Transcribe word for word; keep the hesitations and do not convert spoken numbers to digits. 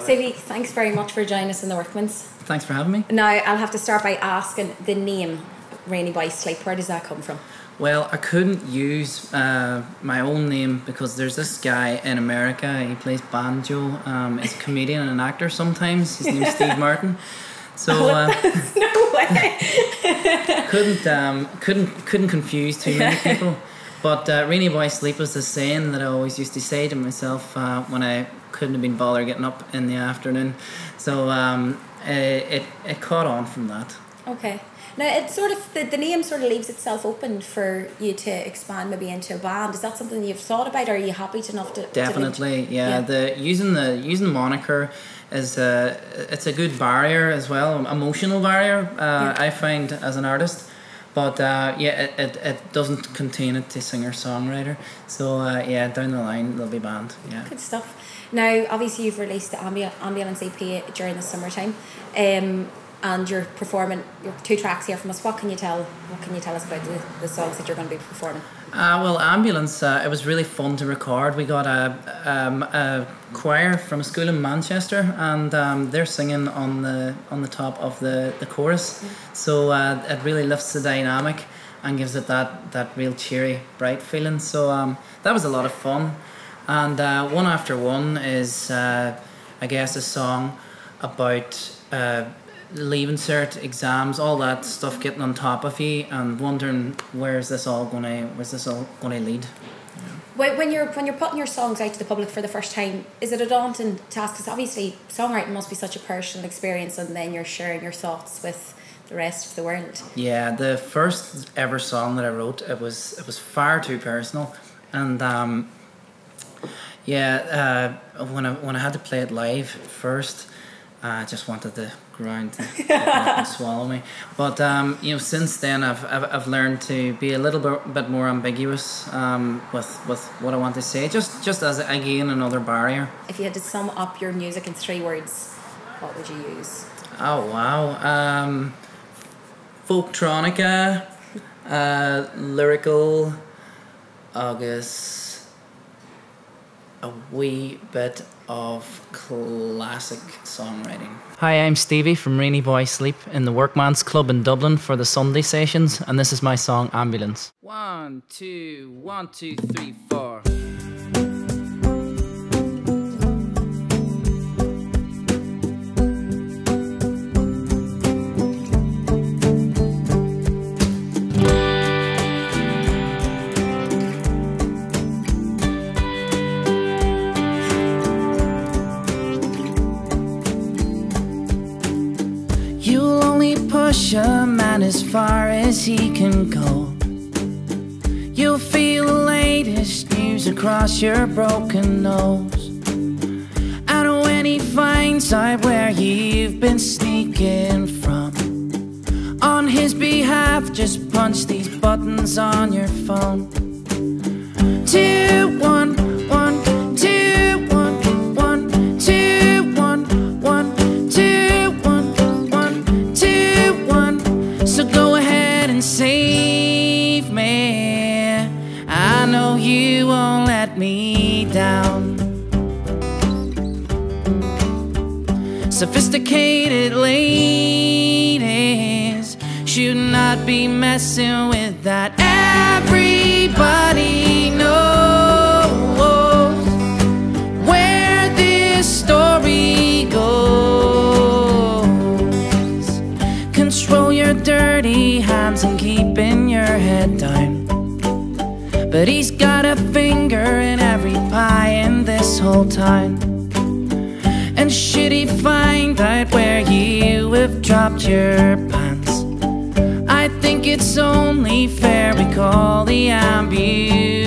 Stevie, thanks very much for joining us in the Workmans. Thanks for having me. Now, I'll have to start by asking the name Rainy by Sleep. Where does that come from? Well, I couldn't use uh, my own name because there's this guy in America. He plays banjo. Um, he's a comedian and an actor sometimes. His name's Stevie Martin. So uh, no way. couldn't um, couldn't couldn't confuse too many people. But uh, Rainy by Sleep was the saying that I always used to say to myself uh, when I couldn't have been bothered getting up in the afternoon. So um, it, it it caught on from that. Okay. Now, it sort of the, the name sort of leaves itself open for you to expand maybe into a band. Is that something you've thought about, or are you happy enough to? Definitely, to yeah. yeah. The using the using the moniker is a it's a good barrier as well, emotional barrier. Uh, yeah. I find as an artist, but uh, yeah, it, it it doesn't contain it to singer songwriter. So uh, yeah, down the line they'll be banned. Yeah, good stuff. Now, obviously, you've released the Ambu- Ambulance E P during the summertime. Um, And you're performing your two tracks here from us. What can you tell? What can you tell us about the, the songs that you're going to be performing? Uh, well, Ambulance. Uh, it was really fun to record. We got a, um, a choir from a school in Manchester, and um, they're singing on the on the top of the, the chorus. Mm. So uh, it really lifts the dynamic and gives it that that real cheery, bright feeling. So um, that was a lot of fun. And uh, One After One is, uh, I guess, a song about. Uh, leaving cert, exams, all that stuff getting on top of you and wondering where's this all gonna where's this all gonna lead. Yeah. When you're when you're putting your songs out to the public for the first time, is it a daunting task? Because obviously songwriting must be such a personal experience, and then you're sharing your thoughts with the rest of the world. Yeah, the first ever song that I wrote, it was it was far too personal, and um, yeah, uh, when I when I had to play it live first, I just wanted the ground to and swallow me. But um, you know, since then I've, I've I've learned to be a little bit, bit more ambiguous um, with with what I want to say. Just just as again another barrier. If you had to sum up your music in three words, what would you use? Oh wow, um, folktronica, uh, lyrical, agus, a wee bit of classic songwriting. Hi, I'm Stevie from Rainy by Sleep in the Workman's Club in Dublin for the Sunday sessions, and this is my song Ambulance. One, two, one, two, three, four. Push a man as far as he can go. You'll feel the latest news across your broken nose. And when he finds out where you've been sneaking from, on his behalf, just punch these buttons on your phone. Two, one, one, two, one, one, two, one, one, two, one, one, two, one. So go ahead and save me. I know you won't let me down. Sophisticated ladies should not be messing with that. Everybody knows where this story goes. Control your dirty hands and keeping your head down. But he's got a finger in every pie in this whole town. And should he find out where you have dropped your pants, I think it's only fair we call the ambulance.